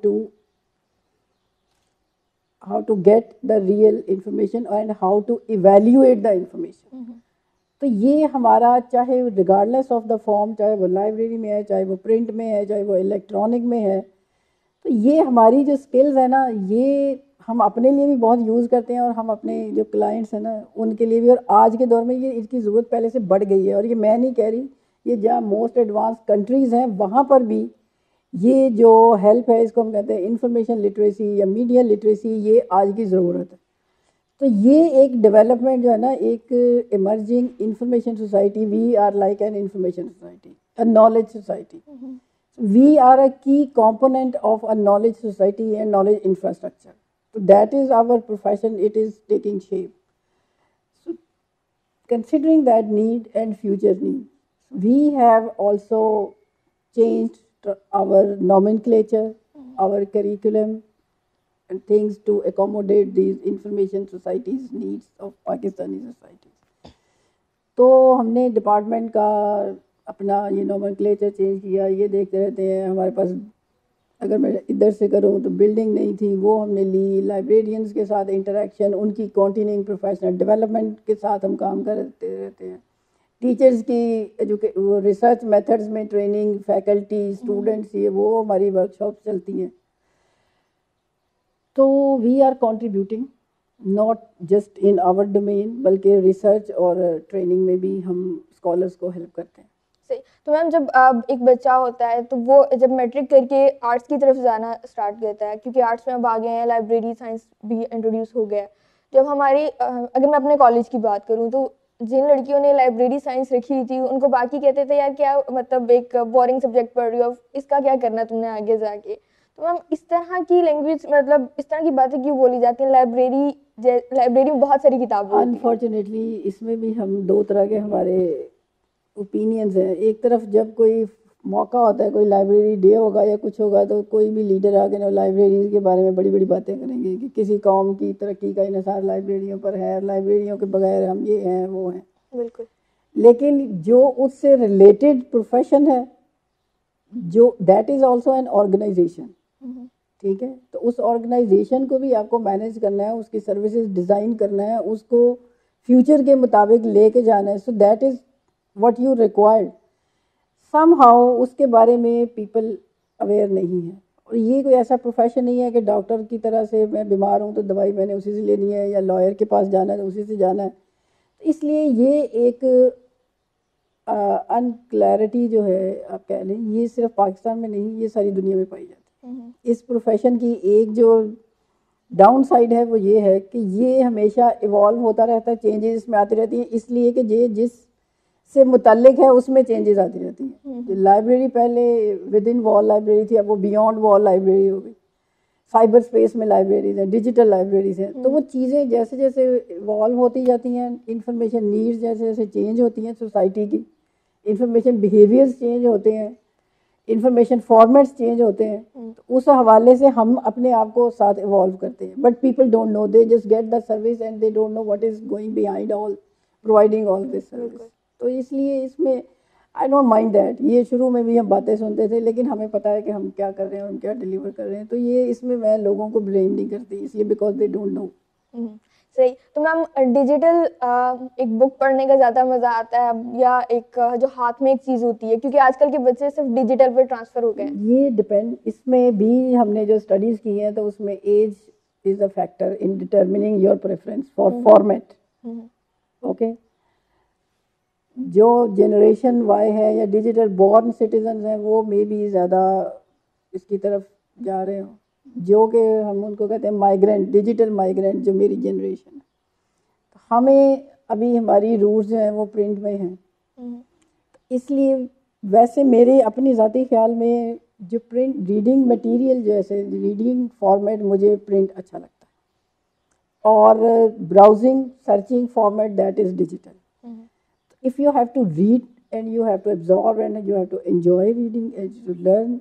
to get the real information and how to evaluate the information. तो ये हमारा, चाहे रिगार्डलेस ऑफ द फॉर्म, चाहे वो लाइब्रेरी में है, चाहे वो प्रिंट में है, चाहे वो इलेक्ट्रॉनिक में है, तो ये हमारी जो स्किल्स है ना, ये हम अपने लिए भी बहुत यूज़ करते हैं और हम अपने जो क्लाइंट्स हैं ना उनके लिए भी। और आज के दौर में ये इसकी ज़रूरत पहले से बढ़ गई है। और ये मैं नहीं कह रही, ये जहाँ मोस्ट एडवांस कंट्रीज़ हैं वहाँ पर भी ये जो हेल्प है, इसको हम कहते हैं इंफॉर्मेशन लिटरेसी या मीडिया लिटरेसी, ये आज की ज़रूरत है। तो ये एक डेवलपमेंट जो है ना, एक emerging information society, we are like an information society, a knowledge society, we are a key component of a knowledge society and knowledge infrastructure. So that is our profession, it is taking shape. So considering that need and future need, we have also changed our nomenclature, our curriculum and things to accommodate these information societies needs of Pakistani societies. तो हमने department का अपना ये nomenclature change किया। ये देखते रहते हैं, हमारे पास अगर मैं इधर से करूँ तो बिल्डिंग नहीं थी, वो हमने ली। लाइब्रेरियंस के साथ इंटरेक्शन, उनकी कंटिन्यूइंग प्रोफेशनल डेवलपमेंट के साथ हम काम करते रहते हैं। टीचर्स की वो रिसर्च मेथड्स में ट्रेनिंग, फैकल्टी, स्टूडेंट्स, ये वो हमारी वर्कशॉप चलती हैं। तो we are contributing not just in our domain, बल्कि रिसर्च और ट्रेनिंग में भी हम स्कॉलर्स को हेल्प करते हैं। सही। तो मैम जब एक बच्चा होता है तो वो जब मैट्रिक करके आर्ट्स की तरफ जाना स्टार्ट करता है, क्योंकि आर्ट्स में अब आ गए हैं, लाइब्रेरी साइंस भी इंट्रोड्यूस हो गया है। जब हमारी अगर मैं अपने कॉलेज की बात करूँ तो जिन लड़कियों ने लाइब्रेरी साइंस रखी थी उनको बाकी कहते थे यार क्या मतलब एक बोरिंग सब्जेक्ट पढ़ रही हो, इसका क्या करना तुमने आगे जाके। तो मैम इस तरह की लैंग्वेज मतलब इस तरह की बातें क्यों बोली जाती हैं? लाइब्रेरी में बहुत सारी किताबें होती हैं। अनफॉर्चुनेटली इसमें भी हम दो तरह के हमारे ओपिनियंस हैं। एक तरफ जब कोई मौका होता है, कोई लाइब्रेरी डे होगा या कुछ होगा, तो कोई भी लीडर आके ना लाइब्रेरी के बारे में बड़ी बड़ी बातें करेंगे कि किसी कौम की तरक्की का इन्हिसार लाइब्रेरियों पर है, लाइब्रेरियों के बगैर हम ये हैं वो हैं। बिल्कुल। लेकिन जो उससे रिलेटेड प्रोफेशन है, जो that is also an organisation, ठीक है, तो उस ऑर्गेनाइजेशन को भी आपको मैनेज करना है, उसकी सर्विसेज डिज़ाइन करना है, उसको फ्यूचर के मुताबिक लेके जाना है। So that is what you required. Somehow उसके बारे में पीपल अवेयर नहीं है। और ये कोई ऐसा प्रोफेशन नहीं है कि डॉक्टर की तरह से मैं बीमार हूँ तो दवाई मैंने उसी से लेनी है, या लॉयर के पास जाना है तो उसी से जाना है। तो इसलिए ये एक अनक्लैरिटी जो है आप कह लें, ये सिर्फ पाकिस्तान में नहीं, ये सारी दुनिया में पाई जाती है। इस प्रोफेशन की एक जो डाउन साइड है वो ये है कि ये हमेशा इवॉल्व होता रहता है, चेंजेस इसमें आती रहती हैं, इसलिए कि ये जिस से मुतल्लिक है उसमें चेंजेस आती रहती हैं। जो लाइब्रेरी पहले विद इन वॉल लाइब्रेरी थी, अब वो बियॉन्ड वॉल लाइब्रेरी हो गई। साइबर स्पेस में लाइब्रेरीज हैं, डिजिटल लाइब्रेरीज हैं। तो वो चीज़ें जैसे जैसे इवॉल्व होती जाती हैं, इंफॉर्मेशन नीड्स जैसे जैसे चेंज होती हैं सोसाइटी की, इंफॉर्मेशन बिहेवियर्स चेंज होते हैं, इंफॉर्मेशन फॉर्मेट्स चेंज होते हैं, तो उस हवाले से हम अपने आप को साथ इवॉल्व करते हैं। But people don't know, they just get the service and they don't know what is going behind all providing all this service. तो इसलिए इसमें आई डोंट माइंड दैट। ये शुरू में भी हम बातें सुनते थे, लेकिन हमें पता है कि हम क्या कर रहे हैं, हम क्या डिलीवर कर रहे हैं। तो ये इसमें मैं लोगों को ब्लेम नहीं करती, इसलिए बिकॉज दे डोंट नो। सही। तो मैम डिजिटल एक बुक पढ़ने का ज़्यादा मज़ा आता है या एक जो हाथ में एक चीज़ होती है, क्योंकि आजकल के बच्चे सिर्फ डिजिटल पे ट्रांसफ़र हो गए हैं? ये डिपेंड, इसमें भी हमने जो स्टडीज़ की हैं तो उसमें age is a factor in determining your preference for format. Okay, जो जनरेशन वाई है या डिजिटल बॉर्न सिटीजन हैं वो मे बी ज़्यादा इसकी तरफ जा रहे हो, जो कि हम उनको कहते हैं माइग्रेंट, डिजिटल माइग्रेंट, जो मेरी जनरेशन है। हमें अभी हमारी रूट्स जो हैं वो प्रिंट में हैं, इसलिए वैसे मेरे अपनी ज़ाती ख्याल में जो प्रिंट रीडिंग मटेरियल, जैसे रीडिंग फॉर्मेट मुझे प्रिंट अच्छा लगता है, और browsing searching format that is digital. If you have to read and you have to absorb and you have to enjoy reading and to learn,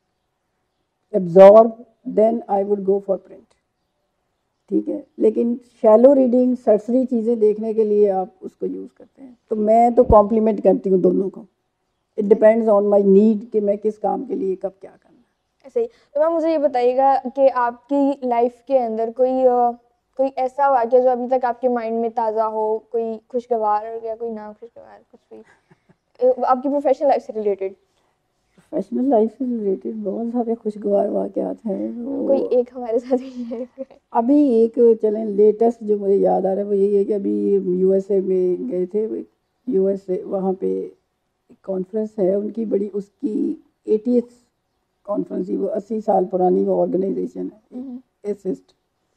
absorb, then I would go for print. ठीक है, लेकिन shallow reading, सरसरी चीज़ें देखने के लिए आप उसको use करते हैं। तो मैं तो कॉम्प्लीमेंट करती हूँ दोनों को। It depends on my need कि मैं किस काम के लिए कब क्या करना है। ऐसे ही। तो मैम मुझे ये बताइएगा कि आपकी लाइफ के अंदर कोई ऐसा वाक़या जो अभी तक आपके माइंड में ताज़ा हो, कोई खुशगवार या कोई ना खुशगवार, कुछ भी आपकी प्रोफेशनल लाइफ से रिलेटेड? प्रोफेशनल लाइफ से रिलेटेड बहुत सारे खुशगवार वाक़यात हैं। कोई एक हमारे साथ ही है? अभी एक चलें लेटेस्ट जो मुझे याद आ रहा है वो यही है कि अभी यूएसए में गए थे। यूएसए वहाँ पे कॉन्फ्रेंस है उनकी बड़ी, उसकी 80th कॉन्फ्रेंस ही, वो 80 साल पुरानी वो ऑर्गेनाइजेशन है, एसिस्ट।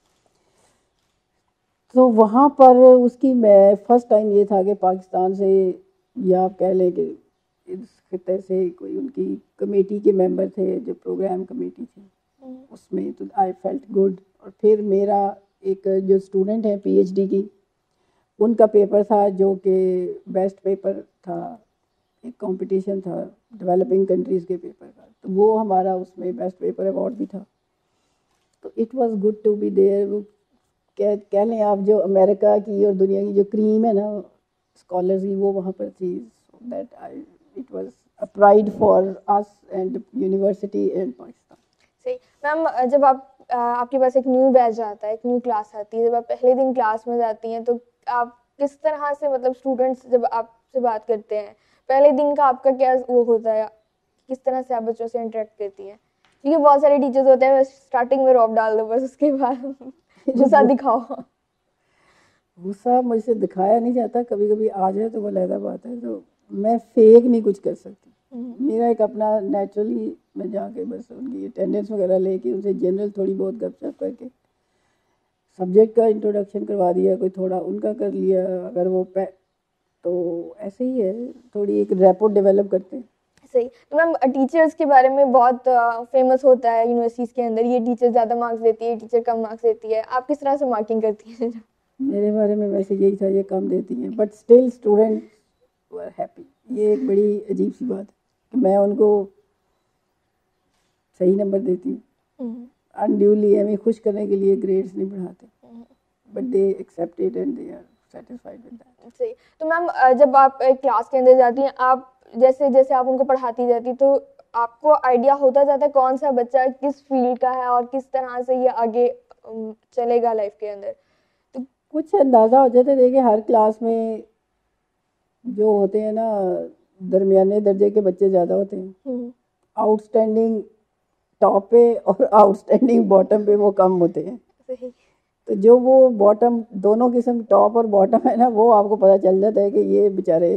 तो वहाँ पर उसकी मैं फर्स्ट टाइम ये था कि पाकिस्तान से, या आप कह लें कि इस खिते से कोई उनकी कमेटी के मेंबर थे, जो प्रोग्राम कमेटी थी उसमें, तो आई फेल्ट गुड। और फिर मेरा एक जो स्टूडेंट है पीएचडी की, उनका पेपर था जो कि बेस्ट पेपर था, एक कंपटीशन था डेवलपिंग कंट्रीज़ के पेपर का, तो वो हमारा उसमें बेस्ट पेपर अवार्ड भी था। तो it was good to be there. वो कह लें आप, जो अमेरिका की और दुनिया की जो क्रीम है ना स्कॉलर्स की, वो वहाँ पर थी। That I, it was a pride for us and university and Pakistan. सही। मैम जब आपके पास एक न्यू बैच आता है, एक न्यू क्लास आती है, जब आप पहले दिन क्लास में जाती हैं तो आप किस तरह से, मतलब स्टूडेंट्स जब आपसे बात करते हैं पहले दिन का, आपका क्या वो होता है, किस तरह से आप बच्चों से इंटरेक्ट करती हैं? क्योंकि बहुत सारे टीचर्स होते हैं स्टार्टिंग में रौब डाल दो बस, उसके बाद गुस्सा दिखाओ। गुस्सा मुझसे दिखाया नहीं जाता, कभी कभी आ जाए तो वो अलग बात है। तो मैं फेक नहीं कुछ कर सकती। मेरा एक अपना नेचुरली मैं जाके बस उनकी अटेंडेंस वगैरह लेके उनसे जनरल थोड़ी बहुत गपशप करके सब्जेक्ट का इंट्रोडक्शन करवा दिया, कोई थोड़ा उनका कर लिया, अगर वो तो ऐसे ही है, थोड़ी एक रैपोर्ट डेवलप करते हैं। सही। तो मैम टीचर्स के बारे में बहुत फेमस होता है यूनिवर्सिटीज़ के अंदर, ये टीचर ज़्यादा मार्क्स देती है, टीचर कम मार्क्स देती है, आप किस तरह से मार्किंग करती हैं? मेरे बारे में वैसे यही था, ये कम देती हैं but still student were happy. ये एक बड़ी अजीब सी बात है कि मैं उनको सही नंबर देती हूँ, अनड्यूली हमें खुश करने के लिए ग्रेड्स नहीं बढ़ाते, but they accept it and they are satisfied with that. सही। तो मैम जब आप एक क्लास के अंदर जाती हैं, आप जैसे जैसे आप उनको पढ़ाती जाती, तो आपको आइडिया होता जाता है कौन सा बच्चा किस फील्ड का है और किस तरह से ये आगे चलेगा लाइफ के अंदर? तो कुछ अंदाज़ा हो जाता है। देखिए हर क्लास में जो होते हैं ना, दरमियाने दर्जे के बच्चे ज़्यादा होते हैं, आउटस्टैंडिंग टॉप पे और आउटस्टैंडिंग बॉटम पे वो कम होते हैं। सही। तो जो वो बॉटम, दोनों किस्म टॉप और बॉटम है ना, वो आपको पता चल जाता है कि ये बेचारे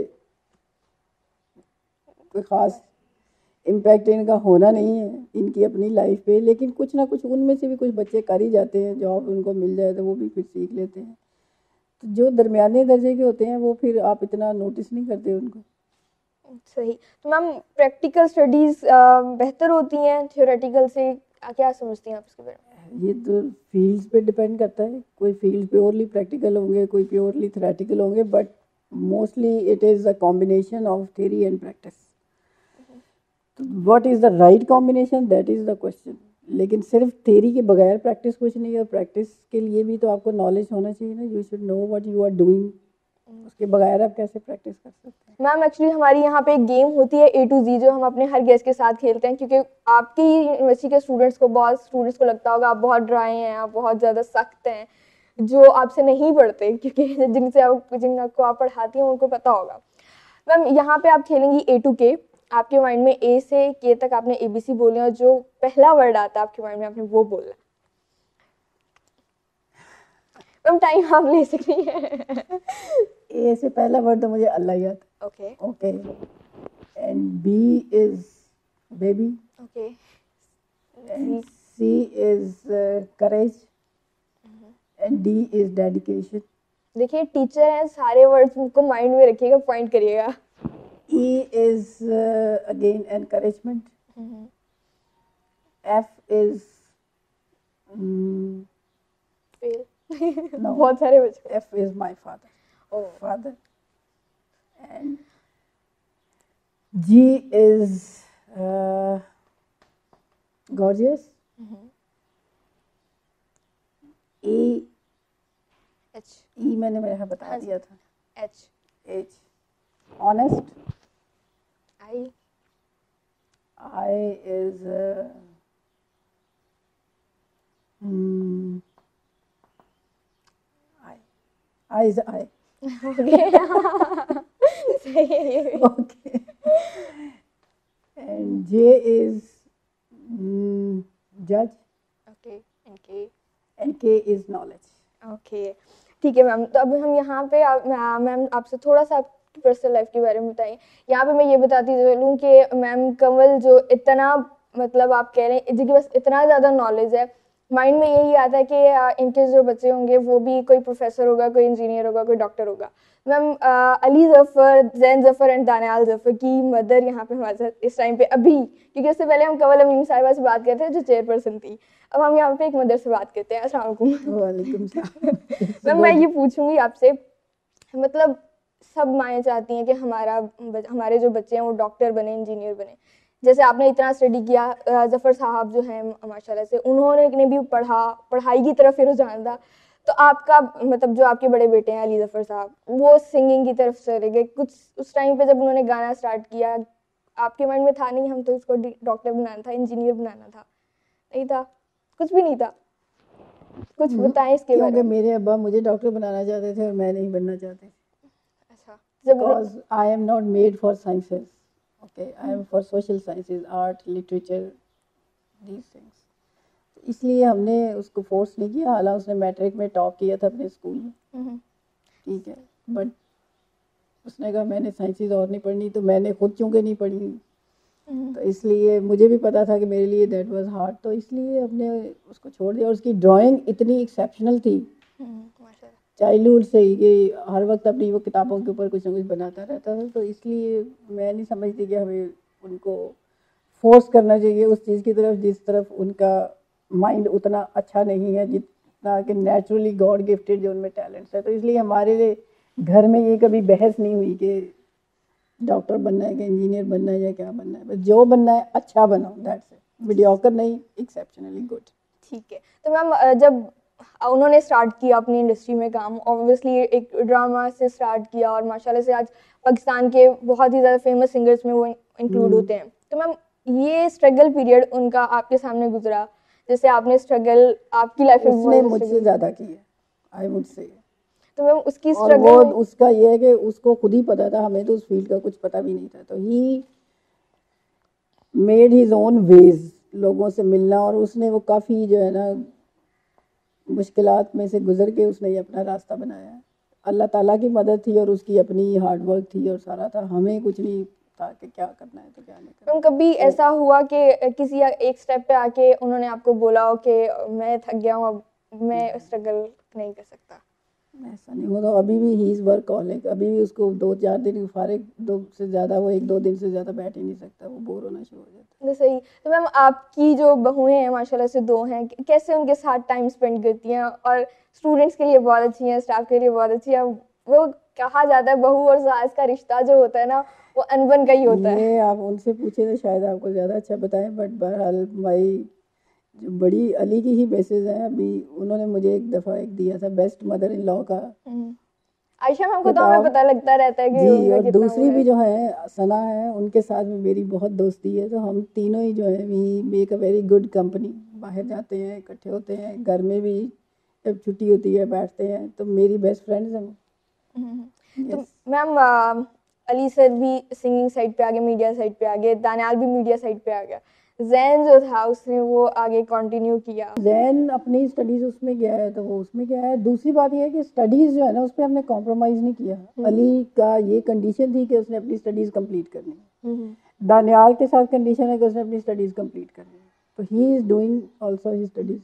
कोई ख़ास इम्पैक्ट इनका होना नहीं है इनकी अपनी लाइफ पे, लेकिन कुछ ना कुछ उनमें से भी कुछ बच्चे कर ही जाते हैं, जॉब उनको मिल जाए तो वो भी फिर सीख लेते हैं। तो जो दरमियाने दर्जे के होते हैं वो फिर आप इतना नोटिस नहीं करते उनको। सही। तो मैम प्रैक्टिकल स्टडीज़ बेहतर होती हैं थ्योरेटिकल से, क्या समझती हैं आप इसके बारे में? ये तो फील्ड्स पे डिपेंड करता है, कोई फील्ड प्योरली प्रैक्टिकल होंगे, कोई प्योरली थ्योरेटिकल होंगे, but mostly it is a combination of theory and practice. What is the right combination, that is the question. लेकिन सिर्फ थ्योरी के बगैर प्रैक्टिस कुछ नहीं है, प्रैक्टिस के लिए भी तो आपको नॉलेज होना चाहिए ना, you should know what you are doing. उसके बगैर आप कैसे प्रैक्टिस कर सकते हैं? मैम एक्चुअली हमारी यहाँ पे एक गेम होती है A to Z, जो हम अपने हर गेस्ट के साथ खेलते हैं, क्योंकि आपकी यूनिवर्सिटी के स्टूडेंट्स को, बहुत स्टूडेंट्स को लगता होगा आप बहुत ड्राई हैं, आप बहुत ज़्यादा सख्त हैं, जो आपसे नहीं पढ़ते, क्योंकि जिनको आप पढ़ाती हैं उनको पता होगा। मैम यहाँ पे आप खेलेंगी A to K, आपके माइंड में A से K तक आपने ABC बोले और जो पहला वर्ड आता है आपके माइंड में आपने वो बोलना। मैम टाइम आप ले सकती हैं। ए से पहला वर्ड तो मुझे अल्लाह याद। Okay okay. And B is baby. Okay. And C is courage. And D is dedication. देखिए टीचर हैं, सारे वर्ड्स को माइंड में रखिएगा, पॉइंट करिएगा। E is again encouragement. F is fail. no. बहुत सारे बच्चे। F is my father. Oh. Father. And G is gorgeous. E H E मैंने मेरा बता दिया था। H H honest. I is I is I. सही है ये भी। Okay. And J is judge. Okay and K। And K is knowledge. ओके ठीक है मैम। तो अब हम यहाँ पे मैम आपसे थोड़ा सा आपकी पर्सनल लाइफ के बारे में बताइए। यहाँ पे मैं ये बताती चलूँ कि मैम कंवल जो इतना, मतलब आप कह रहे हैं जिनके पास इतना ज़्यादा नॉलेज है, माइंड में यही आता है कि इनके जो बच्चे होंगे वो भी कोई प्रोफेसर होगा, कोई इंजीनियर होगा, कोई डॉक्टर होगा। मैम अली ज़फ़र, जैन ज़फ़र एंड दानियाल ज़फ़र की मदर यहाँ पे हमारे साथ इस टाइम पे अभी, क्योंकि उससे पहले हम कंवल अमीन साहिबा से बात करते थे जो चेयरपर्सन थी, अब हम यहाँ पे एक मदर से बात करते हैं। अस्सलाम वालेकुम। वालेकुम सलाम। मैम मैं ये पूछूंगी आपसे, मतलब सब माएँ चाहती हैं कि हमारे जो बच्चे हैं वो डॉक्टर बने, इंजीनियर बने। जैसे आपने इतना स्टडी किया, ज़फ़र साहब जो हैं माशाल्लाह से उन्होंने भी पढ़ाई की तरफ फिर रुझान था, तो आपका मतलब जो आपके बड़े बेटे हैं अली ज़फ़र साहब, वो सिंगिंग की तरफ चले गए। कुछ उस टाइम पे जब उन्होंने गाना स्टार्ट किया, आपके माइंड में था नहीं हम तो इसको डॉक्टर बनाना था, इंजीनियर बनाना था? नहीं था, कुछ भी नहीं था? कुछ बताएं इसके बारे क्योंकि में। मेरे अब्बा मुझे डॉक्टर बनाना चाहते थे और मैं नहीं बनना चाहती। अच्छा, Because I am not made for sciences. Okay, I am for social sciences, art, literature, these things. इसलिए हमने उसको फोर्स नहीं किया, हालांकि उसने मैट्रिक में टॉप किया था अपने स्कूल में, ठीक है, बट उसने कहा मैंने साइंसेस और नहीं पढ़नी, तो मैंने खुद चूँकि नहीं पढ़ी तो इसलिए मुझे भी पता था कि मेरे लिए दैट वाज हार्ड, तो इसलिए अपने उसको छोड़ दिया। और उसकी ड्राइंग इतनी एक्सेप्शनल थी चाइल्डहुड से ही कि हर वक्त अपनी वो किताबों के ऊपर कुछ ना कुछ बनाता रहता था। तो इसलिए मैं नहीं समझती कि हमें उनको फोर्स करना चाहिए उस चीज़ की तरफ जिस तरफ उनका माइंड उतना अच्छा नहीं है जितना कि नेचुरली गॉड गिफ्टेड जो उनमें टैलेंट्स है। तो इसलिए हमारे लिए घर में ये कभी बहस नहीं हुई कि डॉक्टर बनना है कि इंजीनियर बनना है या क्या बनना है, बस जो बनना है अच्छा बनाओ, दैट्स इट, मीडियोकर नहीं, एक्सेप्शनली गुड। ठीक है। तो मैम जब उन्होंने स्टार्ट किया अपनी इंडस्ट्री में काम, ऑब्वियसली एक ड्रामा से स्टार्ट किया और माशाल्लाह से आज पाकिस्तान के बहुत ही ज़्यादा फेमस सिंगर्स में वो इंक्लूड होते हैं। तो मैम ये स्ट्रगल पीरियड उनका आपके सामने गुजरा, जैसे आपने स्ट्रगल आपकी लाइफ में उसने मुझसे ज़्यादा की है, आई वुड से। तो मैम उसकी और वो उसका ये है कि उसको खुद ही पता था, हमें तो उस फील्ड का कुछ पता भी नहीं था। तो he made his own ways लोगों से मिलना, और उसने वो काफ़ी जो है ना मुश्किलात में से गुजर के उसने ये अपना रास्ता बनाया है। अल्लाह ताला की मदद थी और उसकी अपनी हार्ड वर्क थी और सारा था, हमें कुछ नहीं था कि क्या करना है तो क्या नहीं करना। तो कभी ऐसा हुआ कि किसी एक स्टेप पे आके उन्होंने आपको बोला हो कि मैं थक गया हूँ, अब मैं स्ट्रगल नहीं कर सकता? ऐसा नहीं, वो तो अभी भी ही इज़ वर्कहॉलिक, अभी भी उसको 2-4 दिन फारिग, 2 से ज़्यादा, वो 1-2 दिन से ज़्यादा बैठ ही नहीं सकता, वो बोर होना शुरू हो जाता है। तो सही। तो मैम आपकी जो बहुएं हैं माशाल्लाह से 2 हैं, कैसे उनके साथ टाइम स्पेंड करती हैं? और स्टूडेंट्स के लिए बहुत अच्छी हैं, स्टाफ के लिए बहुत अच्छी हैं। वो कहा जाता है बहू और सास का रिश्ता जो होता है ना, वो अनबन का ही होता है। ये आप उनसे पूछे तो शायद आपको ज़्यादा अच्छा बताएं, बट बहरहाल भाई जो बड़ी अली की ही बेसिस हैं। अभी उन्होंने मुझे एक दफ़ा एक दिया था बेस्ट मदर इन लॉ का आयशा मैम को तो हमें पता लगता रहता है कि जी, उनका और कितना दूसरी भी जो है सना है, उनके साथ भी मेरी बहुत दोस्ती है। तो हम तीनों ही जो है we make a very good company, बाहर जाते हैं, इकट्ठे होते हैं, घर में भी जब छुट्टी होती है बैठते हैं, तो मेरी बेस्ट फ्रेंड्स हैं। तो मैम अली सर भी सिंगिंग साइड पे आ गए, मीडिया साइड पे आ गए, दानियाल भी मीडिया साइड पे आ गया, जैन जो था उसने वो आगे कंटिन्यू किया। जैन अपनी स्टडीज़ उसमें गया है तो वो उसमें गया है। दूसरी बात ये है कि स्टडीज़ जो है ना उस पर हमने कॉम्प्रोमाइज़ नहीं किया। अली का ये कंडीशन थी कि उसने अपनी स्टडीज़ कंप्लीट करनी है। दानियाल के साथ कंडीशन है कि उसने अपनी स्टडीज़ कंप्लीट करनी है, तो he is doing also he studies,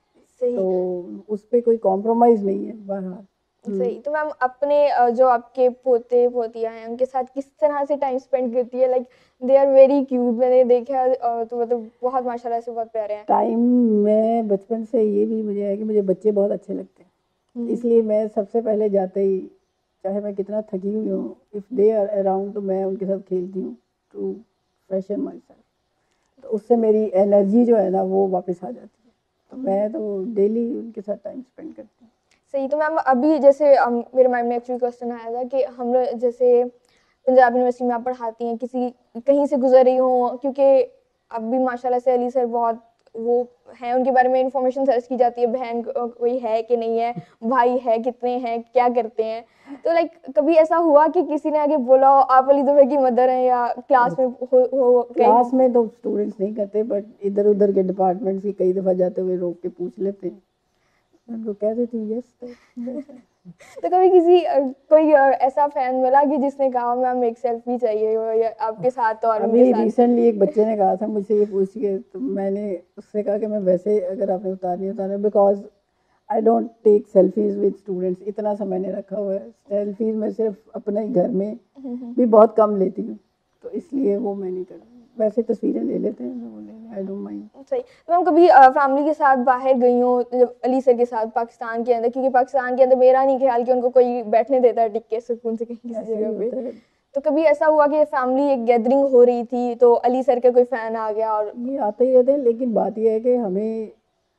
तो उस पर कोई कॉम्प्रोमाइज़ नहीं है बहरहाल। सही। तो मैम अपने जो आपके पोते पोतियां हैं उनके साथ किस तरह से टाइम स्पेंड करती है? Like they are very cute, मैंने देखा तो मतलब बहुत माशाल्लाह से बहुत प्यारे हैं। टाइम में बचपन से ये भी मुझे है कि मुझे बच्चे बहुत अच्छे लगते हैं, इसलिए मैं सबसे पहले जाते ही, चाहे मैं कितना थकी हुई हूँ, इफ़ दे आर अराउंड, तो मैं उनके साथ खेलती हूँ टू फ्रेशन माई सेल्फ, तो उससे मेरी एनर्जी जो है ना वो वापस आ जाती है। तो मैं तो डेली उनके साथ टाइम स्पेंड करती हूँ। सही। तो मैम अभी जैसे मेरे माइंड में एक्चुअली क्वेश्चन आया था कि हम लोग जैसे पंजाब यूनिवर्सिटी में आप पढ़ाती हैं, किसी कहीं से गुजर रही हूँ, क्योंकि अभी माशाल्लाह से अली सर बहुत वो हैं, उनके बारे में इंफॉर्मेशन सर्च की जाती है, बहन कोई है कि नहीं है, भाई है कितने हैं, क्या करते हैं। तो लाइक कभी ऐसा हुआ कि किसी ने आगे बोला हो आप अली दफ़े की मदर हैं, या क्लास में हो क्लास में तो स्टूडेंट्स नहीं करते, बट इधर उधर के डिपार्टमेंट्स की कई दफ़ा जाते हुए रोक के पूछ लेते हैं, उनको कह देती हूँ यस। तो कभी किसी कोई ऐसा फैन मिला कि जिसने कहा मैम एक सेल्फी चाहिए हो या आपके साथ और अभी रिसेंटली एक बच्चे ने कहा था मुझसे ये पूछ के, तो मैंने उससे कहा कि मैं वैसे अगर आपने उतारनी उतारना, because I don't take selfies with students, इतना सा मैंने रखा हुआ है। सेल्फीज मैं सिर्फ अपने घर में भी बहुत कम लेती हूँ, तो इसलिए वो मैं नहीं करती। वैसे तस्वीरें ले लेते हैं तो वो ले लें, आई डोंट माइंड। सही। तो मैम कभी फैमिली के साथ बाहर गई हो जब अली सर के साथ पाकिस्तान के अंदर, क्योंकि पाकिस्तान के अंदर मेरा नहीं ख्याल कि उनको कोई बैठने देता है टिक के सुकून से कहीं किसी जगह पे, तो कभी ऐसा हुआ कि फैमिली एक गैदरिंग हो रही थी तो अली सर का कोई फैन आ गया? और ये आते ही रहते हैं, लेकिन बात यह है कि हमें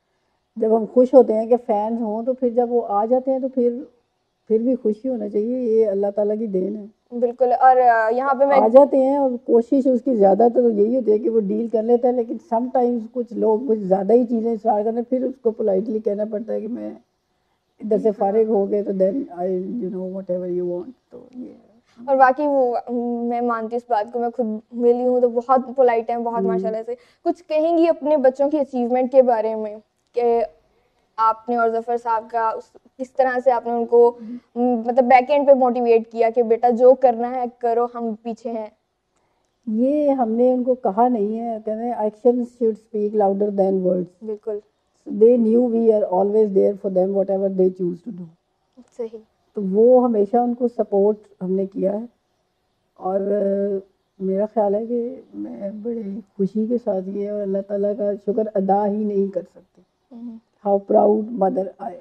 जब हम खुश होते हैं कि फैंस हों, तो फिर जब वो आ जाते हैं तो फिर भी खुशी होना चाहिए, ये अल्लाह ताला की देन है। बिल्कुल। और यहाँ पे मैं आ जाते हैं और कोशिश उसकी ज़्यादा तो यही होती है कि वो डील कर लेता है, लेकिन समटाइम्स कुछ लोग कुछ ज़्यादा ही चीज़ें स्टार्ट करते हैं, फिर उसको पोलाइटली कहना पड़ता है कि मैं इधर से फारिग हो गए, तो then I you know whatever you want. तो ये और बाकी वो मैं मानती हूँ इस बात को, मैं खुद मिली हूँ तो बहुत पोलाइट हैं, बहुत माशाल्लाह से। कुछ कहेंगी अपने बच्चों की अचीवमेंट के बारे में कि आपने और जफर साहब का किस तरह से आपने उनको मतलब बैक एंड पे मोटिवेट किया कि बेटा जो करना है करो, हम पीछे हैं? ये हमने उनको कहा नहीं है, कहते हैं action should speak louder than words. बिल्कुल they knew we are always there for them whatever they choose to do. सही। तो वो हमेशा उनको सपोर्ट हमने किया है। और मेरा ख्याल है कि मैं बड़े खुशी के साथ ये और अल्लाह ताला का शुक्र अदा ही नहीं कर सकती। How proud mother I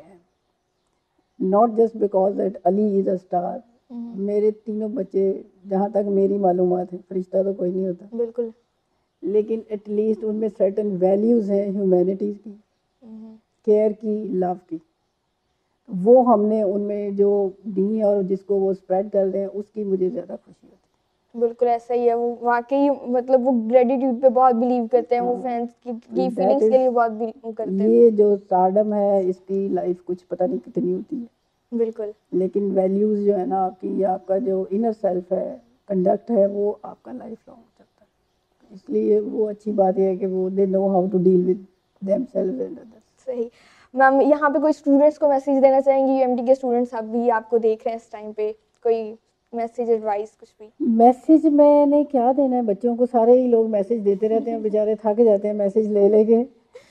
am, not just because that Ali is a star. मेरे तीनों बच्चे, जहाँ तक मेरी मालूमात है, फरिश्ता तो कोई नहीं होता, बिल्कुल, लेकिन एटलीस्ट उनमें सर्टन वैल्यूज़ हैं ह्यूमैनिटीज़ की, केयर की, लव की। वो हमने उनमें जो दी और जिसको वो स्प्रेड कर रहे हैं, उसकी मुझे ज़्यादा खुशी होती है। बिल्कुल ऐसा ही है। वो वाकई मतलब वो ग्रेटिट्यूड पे बहुत बिलीव करते हैं, वो फैंस की फीलिंग्स के लिए बहुत बिलीव करते हैं। ये जो स्टारडम है, इसकी लाइफ कुछ पता नहीं कितनी होती है, बिल्कुल। लेकिन वैल्यूज़ जो है ना आपकी, या आपका जो इनर सेल्फ है, कंडक्ट है, वो आपका लाइफ लॉन्ग चलता है। इसलिए वो अच्छी बात है कि वो they know how to deal with themselves and others. सही। मैम यहाँ पे कोई स्टूडेंट्स को मैसेज देना चाहेंगी? यूएमटी के स्टूडेंट्स अभी आपको देख रहे हैं इस टाइम पे, कोई मैसेज, एडवाइस, कुछ भी? मैसेज मैंने क्या देना है, बच्चों को सारे ही लोग मैसेज देते रहते हैं, बेचारे थक जाते हैं मैसेज ले लेके।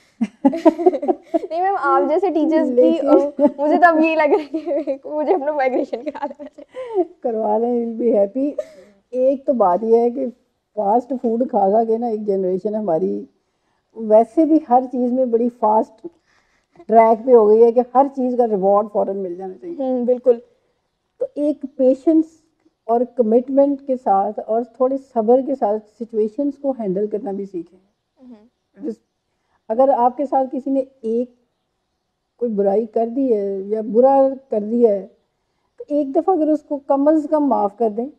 नहीं मैम, आप जैसे टीचर्स की मुझे तो अब यही लग रहा है कि मुझे अपना माइग्रेशन करा देना चाहिए। करवा लें, विल बी हैप्पी। एक तो बात यह है कि फास्ट फूड खा खा के ना एक जनरेशन हमारी वैसे भी हर चीज़ में बड़ी फास्ट ट्रैक पे हो गई है कि हर चीज़ का रिवॉर्ड फौरन मिल जाना चाहिए। बिल्कुल। तो एक पेशेंस और कमिटमेंट के साथ और थोड़े सब्र के साथ सिचुएशंस को हैंडल करना भी सीखें। अगर आपके साथ किसी ने एक कोई बुराई कर दी है या बुरा कर दिया है, तो एक दफ़ा अगर उसको कम से कम माफ़ कर दें,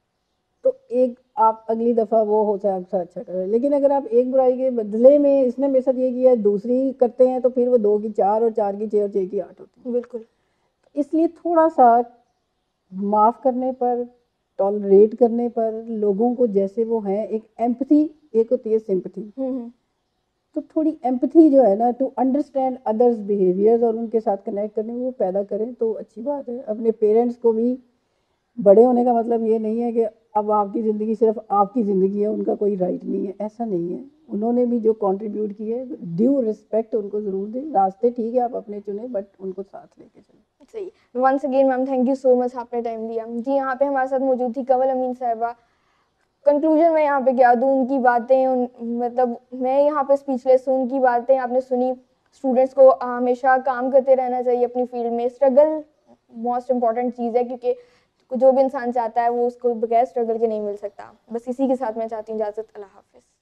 तो एक आप अगली दफ़ा वो हो जाए आपसे अच्छा करें। लेकिन अगर आप एक बुराई के बदले में इसने मेरे साथ ये किया है, दूसरी करते हैं, तो फिर वो 2 की 4 और 4 की 6 और 6 की 8 होती है। बिल्कुल। इसलिए थोड़ा सा माफ़ करने पर, टॉलरेट करने पर, लोगों को जैसे वो हैं, एक एम्पथी, एक होती है सिंपथी, तो थोड़ी एम्पथी जो है ना, टू अंडरस्टैंड अदर्स बिहेवियर्स और उनके साथ कनेक्ट करने वो पैदा करें, तो अच्छी बात है। अपने पेरेंट्स को भी, बड़े होने का मतलब ये नहीं है कि अब आपकी ज़िंदगी सिर्फ आपकी ज़िंदगी है, उनका कोई राइट नहीं है, ऐसा नहीं है। उन्होंने भी जो कंट्रीब्यूट किए, ड्यू रिस्पेक्ट उनको ज़रूर दें। रास्ते ठीक है आप अपने चुने, बट उनको साथ लेके चलें। सही। Once again ma'am, thank you so much, आपने टाइम दिया जी। यहाँ पे हमारे साथ मौजूद थी कंवल अमीन साहिबा। कंक्लूजन में यहाँ पे क्या दूँ, उनकी बातें मतलब मैं यहाँ पे स्पीचलेस हूँ। उनकी बातें आपने सुनी। स्टूडेंट्स को हमेशा काम करते रहना चाहिए अपनी फील्ड में। स्ट्रगल मोस्ट इम्पॉर्टेंट चीज़ है, क्योंकि जो भी इंसान चाहता है वो उसको बगैर स्ट्रगल के नहीं मिल सकता। बस इसी के साथ मैं चाहती हूँ इजाज़त। अल्लाह हाफिज़।